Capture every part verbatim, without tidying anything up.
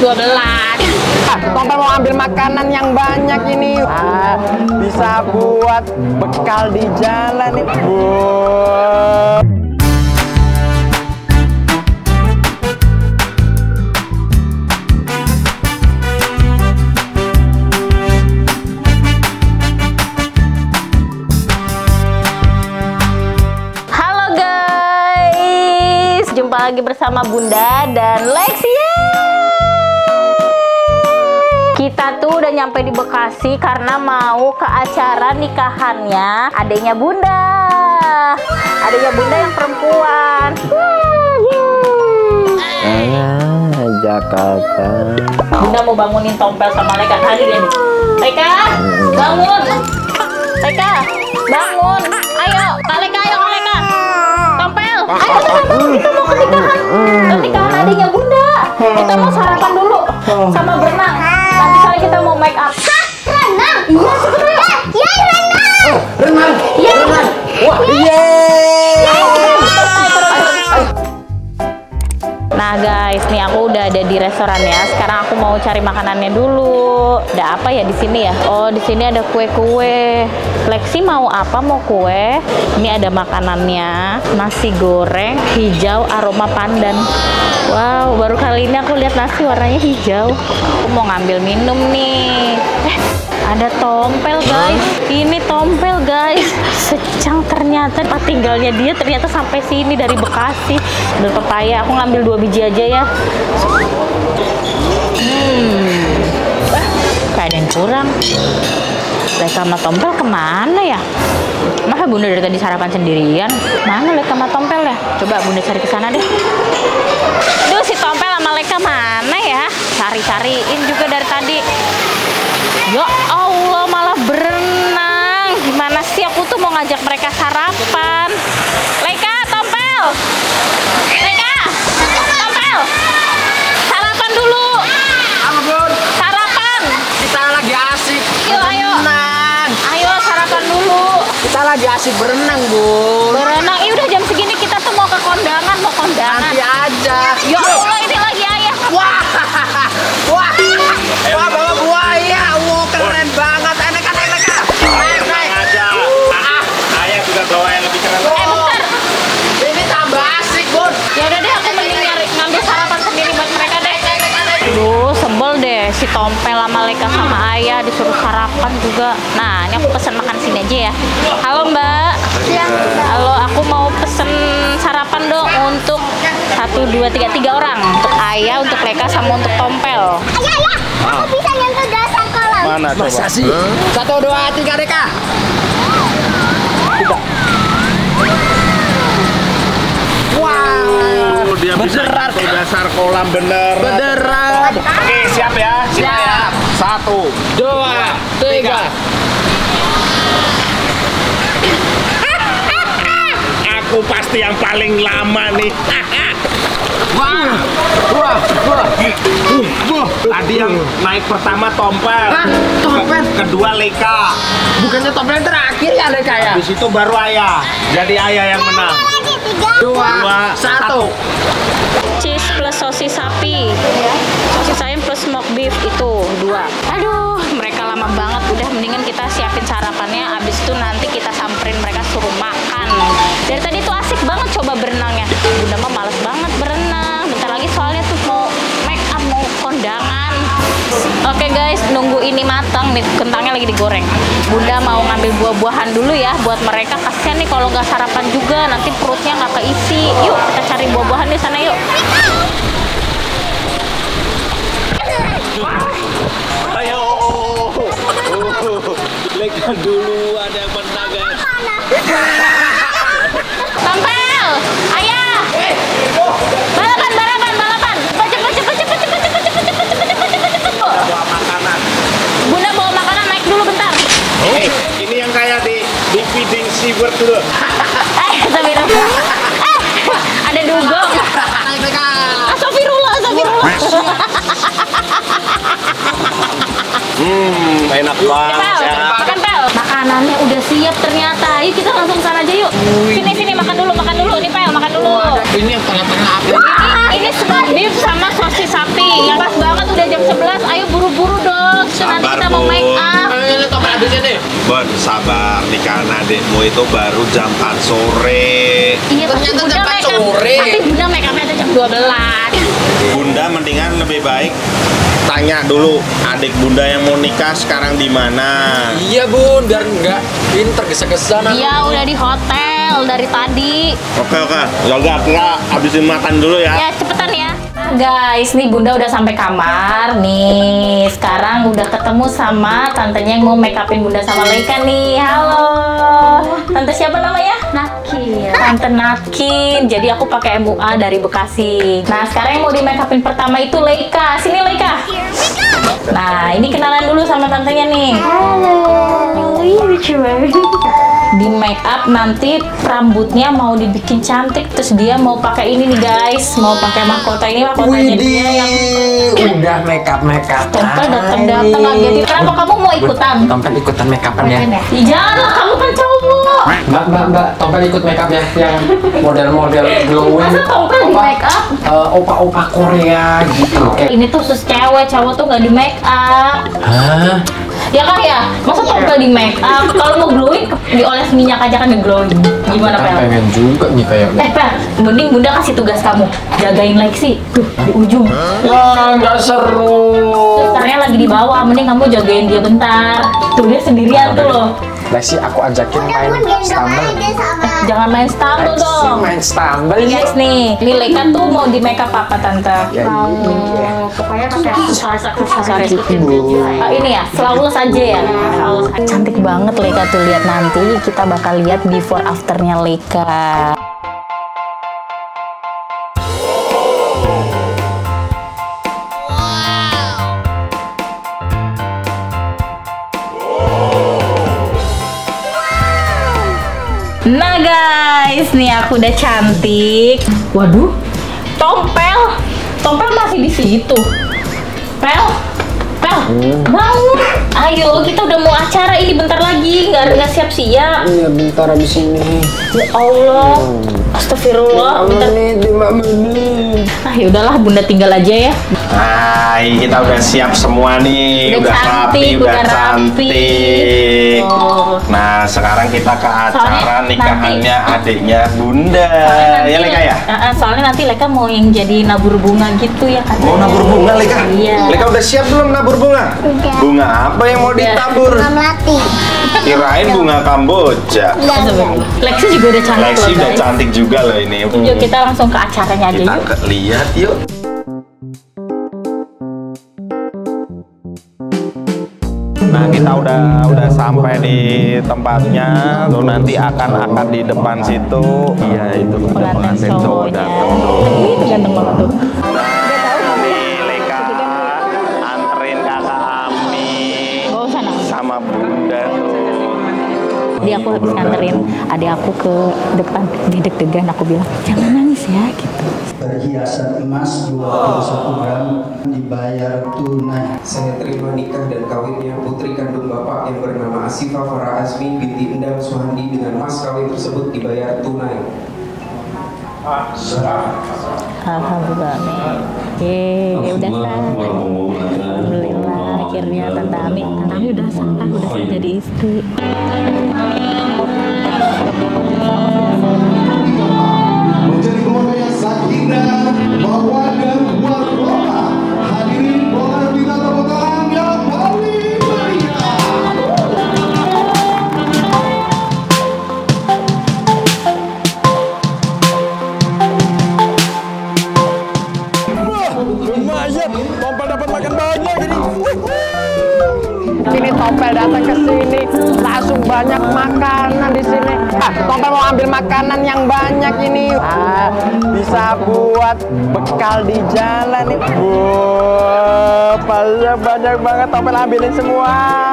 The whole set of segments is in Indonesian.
dua belas. Tompel mau ambil makanan yang banyak ini. Ah, bisa buat bekal di jalan nih. Bu. Halo guys, jumpa lagi bersama Bunda dan Lexi. Kita tuh udah nyampe di Bekasi karena mau ke acara nikahannya adiknya Bunda. Adiknya Bunda yang perempuan. Ah, Jakarta. Bunda mau bangunin Tompel sama Leka. Tadi dia nih. Leka, bangun. Leka, bangun. Ayo, Kak Leka, ayo Kak Leka. Tompel, ayo kita bangun. Kita mau ke nikahan. Ke nikahan adiknya Bunda. Kita mau sarapan dulu sama berenang. Nanti kali kita mau make up. Renang? Iya, renang. Iya, renang. Renang. Iya, renang. Wah, yeay. Nah guys, nih aku udah ada di restoran ya. Sekarang aku mau cari makanannya dulu. Ada apa ya di sini ya? Oh, di sini ada kue-kue. Lexi mau apa? Mau kue. Ini ada makanannya. Nasi goreng hijau aroma pandan. Wow, baru kali ini aku lihat nasi warnanya hijau. Aku mau ngambil minum nih. Eh, ada Tompel guys. Ini Tompel guys. Secang ternyata tempat tinggalnya dia ternyata sampai sini dari Bekasi. Ada pepaya. Aku ngambil dua biji aja ya. Hmm. Kayak ada yang kurang. Leka sama Tompel kemana ya? Masa Bunda dari tadi sarapan sendirian? Mana Leka sama Tompel ya? Coba Bunda cari ke sana deh. Duh, si Tompel sama Leka mana ya? Cari-cariin juga dari tadi. Ya Allah, malah berenang. Gimana sih, aku tuh mau ngajak mereka sarapan. Leka, Tompel. Leka, Tompel. Sarapan dulu. Ampun. Sarapan. Kita lagi asik Yuk, ayo. berenang. Ayo sarapan dulu. Kita lagi asik berenang, Bun. Berenang. Ih, udah jam segini kita tuh mau ke kondangan, mau kondangan. Nanti aja. Ya Allah, ini lagi ayah. Wah. Wah. Wah, bawa buaya. Wah, keren banget. Enak kan, enak kan? Naik, naik. aja. Ayah juga bawa yang lebih keren. Eh, bentar. Ini tambah asik, Bun. Ya udah deh, aku mending nyari ngambil sarapan sendiri buat mereka deh. Aduh, sebel deh si Tompel sama Leka sama Ayah disuruh sarapan juga. Nah, ini aku pesen makan sini aja ya. Halo Mbak. Halo, aku mau pesen sarapan dong untuk satu, dua, tiga, tiga orang. Untuk Ayah, untuk Leka, sama untuk Tompel. Ayah, ayah, aku bisa nyentuh dasar kolam. Mana coba? Masa sih? Satu, dua, tiga, Deka. Wow. Oh, dia bisa Beneran. ke dasar kolam bener. Beneran. Oke, siap ya. Siap ya. Satu, Dua, tiga. Aku pasti yang paling lama nih. Wah. Wah. Wah. Wah, tadi yang naik pertama Tompel. Hah? Tompel? Kedua Leka. Bukannya Tompel yang terakhir ya, Deka ya? Habis itu baru Ayah. Jadi Ayah yang menang. Lagi tiga. Dua, Dua, satu. Cheese plus sosis sapi. Sosis ayam plus smoked beef itu dua. Aduh, mereka lama banget. Udah mendingan kita siapin sarapannya. Abis itu nanti kita samperin mereka suruh makan. Dari tadi tuh asik banget coba berenangnya. Bunda mah males banget berenang. Bentar lagi soalnya tuh mau make up, mau kondangan. Oke guys, nunggu ini matang nih. Kentangnya lagi digoreng. Bunda mau ngambil buah-buahan dulu ya buat mereka. Kasian nih kalau nggak sarapan juga, nanti perutnya nggak keisi. Yuk kita cari buah-buahan di sana yuk. Ayo. Leka dulu ada yang menang guys. Tompel, Ayah. Balapan, balapan, balapan. Cepet, cepet, cepet, cepet, cepet, cepet, cepet, cepet, cepet, cepet, cepet, cepet. Bawa makanan. Bunda bawa makanan, naik dulu bentar. Eh, ini yang kayak di di feeding seabird dulu. Eh, astagfirullah. Eh, ada dugong. Naik, Deka. Astagfirullah, astagfirullah. Hmm, enak banget Pel, ya. makan Pel. Makanannya udah siap ternyata. Yuk kita langsung sana aja yuk. Sini sini makan dulu, makan dulu. Nih Pel, makan dulu. Ini yang tengah-tengah apa? Ini, ini smoked beef sama sosis sapi. Yang pas banget udah sebelas, ayo buru-buru dong. So, nanti Sabar, kita mau Bu. make up. Ini tompel habisnya nih. Bon, sabar, nikahan adikmu itu baru jam empat sore. Iya, tapi Ternyata Bunda jam make up. sore. Tapi Bunda make upnya tuh jam dua belas. Bunda mendingan lebih baik tanya dulu adik Bunda yang mau nikah sekarang di mana. Iya bun, biar nggak pinter gesa-gesa. Iya, udah di hotel dari tadi. Oke oke, Yoga kita habisin makan dulu ya. Ya, cepetan ya. Nah, guys, nih Bunda udah sampai kamar nih. Sekarang udah ketemu sama tantenya yang mau make upin Bunda sama Leika nih. Halo. Tante siapa namanya? Nakin. Tante Nakin. Jadi aku pakai M U A dari Bekasi. Nah, sekarang yang mau di make upin pertama itu Leika. Sini Leika. Nah, ini kenalan dulu sama tantenya nih. Halo. Iya lucu banget. Di make up nanti rambutnya mau dibikin cantik, terus dia mau pakai ini nih guys, mau pakai mahkota ini, mahkotanya dia yang udah make up make up. Tompel datang-datang lagi. Jadi kenapa kamu mau ikutan? Tompel ikutan make upan ya. Ya, jangan, kamu kan cowok. Mbak mbak mbak, Tompel ikut make up ya yang model-model glowing. Masa Tompel di Opa- make up? eh, opa-opa Korea gitu. Kayak Ini tuh khusus cewek, cowok tuh nggak di make up. hah? Ya kan ya? Masa Tompel di make up? Kalau mau glowing, dioles minyak aja kan nge-glowing. Gimana Kita Pel? pengen juga nih kayak. Eh Pel, mending Bunda kasih tugas kamu jagain Lexi tuh di ujung. Wah nggak seru. Susternya lagi di bawah, mending kamu jagain dia bentar. Tuh dia sendirian tuh loh. Lexi aku ajakin main Bun gendong stumble. aja sama. Jangan main stumble Lexi dong. main stumble Nih ya. guys nih, ini Leika tuh mau di make up apa tante? Ya, Mau iya. pokoknya pakai aksesoris aksesoris. Ah, ini ya, flawless aja ya. Flawless. Cantik banget Leika tuh, lihat nanti kita bakal lihat before afternya Leika. Nah guys, nih aku udah cantik. Waduh, Tompel, Tompel masih di situ. Pel, Pel, bangun. Ayo, kita udah mau acara ini bentar lagi, nggak nggak siap-siap. Iya bentar abis ini. Ya Allah, astagfirullah. Bentar. Menit lima menit. Ah ya udahlah, Bunda tinggal aja ya. Nah, kita udah siap semua nih, Udah udah, cantik, rapi, udah udah rapi. cantik. Oh. Nah, sekarang kita ke acara Soalnya nikahannya adiknya Bunda. Soalnya Ya Leka ya? Eh, eh, soalnya nanti Leka mau yang jadi nabur bunga gitu ya katanya. Mau nabur bunga Leka? Iya. Leka udah siap belum nabur bunga? Udah. Bunga apa yang mau Udah. ditabur? Bunga melati. Kirain bunga Kamboja. Enggak, enggak. Lexi juga udah cantik Lexi loh udah guys. cantik juga loh ini. Yuk kita langsung ke acaranya aja Kita yuk. ke- lihat yuk. Nah, kita udah udah sampai di tempatnya. Tuh nanti akan akan di depan situ. Iya, itu ada pengantin cowok datang tuh. Itu ganteng banget tuh. Nih, Leka anterin kakak Ami Oh sana. sama Bunda tuh. Jadi aku habis nganterin adik aku ke depan. Dia deg-degan, aku bilang jangan nangis ya gitu. Perhiasan emas dua puluh satu gram dibayar tunai. Saya terima nikah dan kawinnya putri kandung Bapak yang bernama Asifa Farah Azmi binti Endang Suhandi dengan mas kawin tersebut dibayar tunai. Alhamdulillah nih. Yeay, udah sah. Alhamdulillah akhirnya Tante Ami, Tante Ami udah sah, udah sah jadi istri. Menjadi keluarga yang sakinah, mawaddah, warahmah. Hadirin boleh minta tepuk tangan yang paling meriah. Lumayan, Tompel dapat makan banyak ini. Ini Tompel datang ke sini langsung banyak makanan di sini. Ah, Tompel mau ambil makanan yang banyak ini. Ah, bisa buat bekal di jalan nih. Wah, wow, banyak banget Tompel ambilin semua.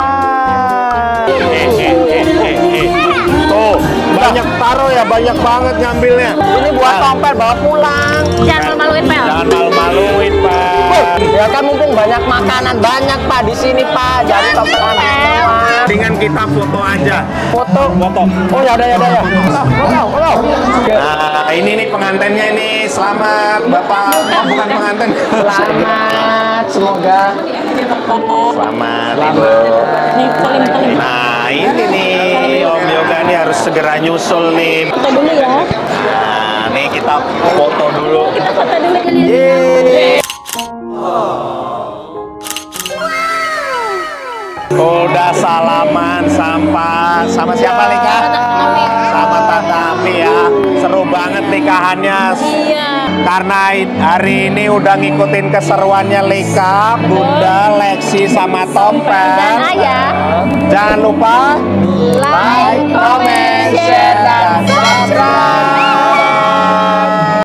Tuh, banyak taruh ya, banyak banget ngambilnya. Ini buat Tompel bawa pulang. Jangan maluin Pel. Jangan malu-maluin, Pak. Ya kan mumpung banyak makanan banyak Pak di sini Pak. Jadi Tompel ambil semua. Dengan kita foto aja. Foto. Foto. Oh ya udah ya udah ya. Foto, foto. Nah, ini nih pengantinnya ini. Selamat, Bapak. Oh, bukan pengantin. Selamat Semoga Selamat tidur. Nih, paling-paling. Nah ini nih Om Yoga nih harus segera nyusul nih. Foto dulu ya. Nah nih kita foto dulu. Kita foto dulu. Yeay. Udah salaman sama sama siapa Lika? Sama Tante Ami ya. Seru banget nikahannya. Iya. Karena hari ini udah ngikutin keseruannya Lika, Bunda, Lexi sama Tompel. Dan Ayah. Jangan lupa Like, comment, share, dan subscribe.